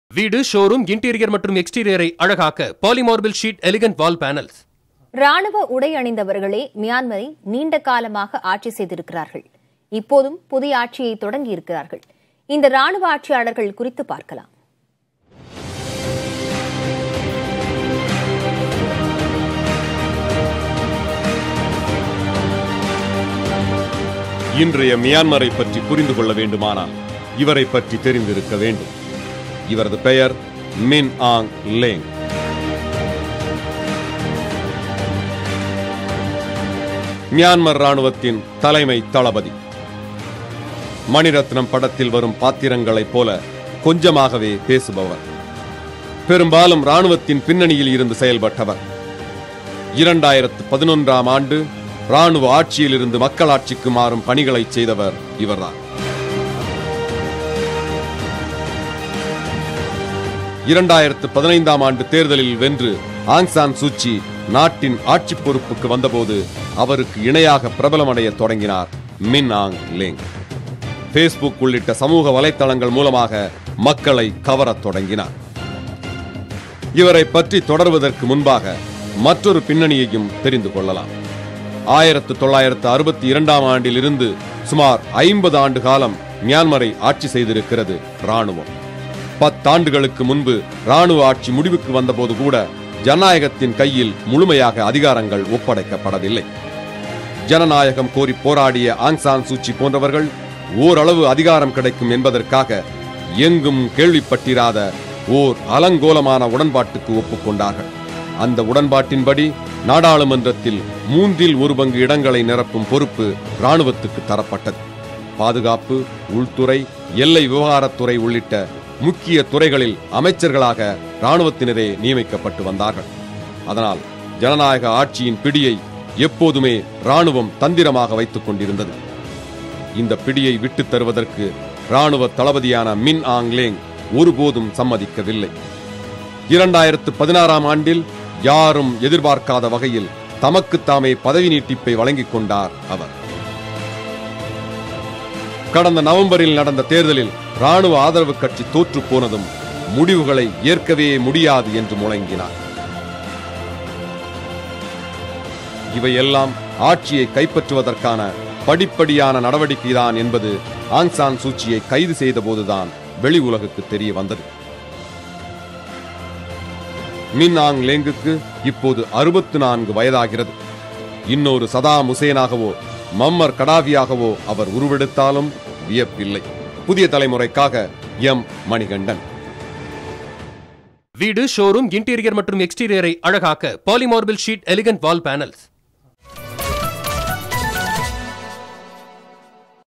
வீடு, showroom, interior மற்றும் எக்ஸ்டீரியரை அழகாக்க polymarble sheet elegant wall panels. ராணுவ உடை அணிந்தவர்களே மியான்மரை நீண்ட காலமாக ஆட்சி செய்திருக்கிறார்கள். இப்போதும் புதிய ஆட்சியை தொடங்கியிருக்கிறார்கள். இந்த ராணுவ ஆட்சியாளர்கள் குறித்து பார்க்கலாம். இன்றைய மியான்மரை பற்றி புரிந்து கொள்ள வேண்டுமானால் இவரை பற்றி தெரிந்திருக்க வேண்டும். இவரது பெயர் மின் ஆங் லேங். மியான்மர் ராணுவத்தின் தலைமை தளபதி. மணிரத்னம் படத்தில் வரும் பாத்திரங்களைப் போல கொஞ்சமாகவே பேசுபவர். பெரும்பாலும் ராணுவத்தின் பின்னணியில் இருந்து செயல்பட்டவர். 2011ஆம் ஆண்டு ராணுவ ஆட்சியில் இருந்து மக்களாட்சிக்கு மாறும் பணிகளை செய்தவர் இவர்தான். 2015ஆம் ஆண்டு தேர்தலில் வென்று ஆங் சான் சூச்சி நாட்டின் ஆட்சி பொறுப்புக்கு வந்தபோது அவருக்கு இணையாக பிரபலமடைய தொடங்கினார் மின் ஆங் லேங். பேஸ்புக் உள்ளிட்ட சமூக வலைத்தளங்கள் மூலமாக மக்களை கவரத் தொடங்கினார். இவரை பற்றி தொடர்வதற்கு முன்பாக மற்றொரு பின்னணியையும் தெரிந்து கொள்ளலாம். 1962ஆம் ஆண்டில் இருந்து சுமார் 50 ஆண்டு காலம் மியான்மரை ஆட்சி செய்திருக்கிறது ராணுவம். 10 ஆண்டுகளுக்கு முன்பு ராணுவ ஆட்சி முடிவுக்கு வந்தபோது கூட ஜனநாயகத்தின் கையில் முழுமையாக அதிகாரங்கள் ஒப்படைக்கப்படவில்லை. ஜனநாயகம் கோரி போராடிய ஆங் சான் சூச்சி போன்றவர்கள் ஓரளவு அதிகாரம் கிடைக்கும் என்பதற்காக எங்கும் கேள்விப்பட்டிராத ஓர் அலங்கோலமான உடன்பாட்டுக்கு ஒப்புக்கொண்டார்கள். அந்த உடன்பாட்டின்படி நாடாளுமன்றத்தில் 1/3 பங்கு இடங்களை நிரப்பும் பொறுப்பு ராணுவத்துக்கு தரப்பட்டது. பாதுகாப்பு, உள்துறை, எல்லை விவகாரத்துறை உள்ளிட்ட முக்கிய துறைகளில் அமைச்சர்களாக ராணுவத்தினரே நியமிக்கப்பட்டு வந்தார்கள். அதனால் ஜனநாயக ஆட்சியின் பிடியை எப்போதுமே ராணுவம் தந்திரமாக வைத்துக் கொண்டிருந்தது. இந்த பிடியை விட்டுத் தருவதற்கு ராணுவ தளபதியான மின் ஆங் லேங் ஒருபோதும் சம்மதிக்கவில்லை. 2016ஆம் ஆண்டில் யாரும் எதிர்பார்க்காத வகையில் தமக்குத்தாமே பதவி நீட்டிப்பை வழங்கிக் கொண்டார் அவர். கடந்த நவம்பரில் நடந்த தேர்தலில் ராணுவ ஆதரவு கட்சி தோற்று போனதும் முடிவுகளை ஏற்கவே முடியாது என்று முழங்கினார். இவையெல்லாம் ஆட்சியை கைப்பற்றுவதற்கான படிப்படியான நடவடிக்கைதான் என்பது ஆங் சான் சூச்சியை கைது செய்த போதுதான் வெளி உலகுக்கு தெரிய வந்தது. மின் ஆங் லேங்குக்கு இப்போது 64 வயதாகிறது. இன்னொரு சதாம் ஹுசேனாகவோ மம்மர் கடாவியாகவோ அவர் உருவெடுத்தாலும் வியப்பில்லை. புதிய தலைமுறைக்காக எம் மணிகண்டன். வீடு, ஷோரூம், இன்டீரியர் மற்றும் எக்ஸ்டீரியரை அழகாக்க polymarble sheet elegant wall panels.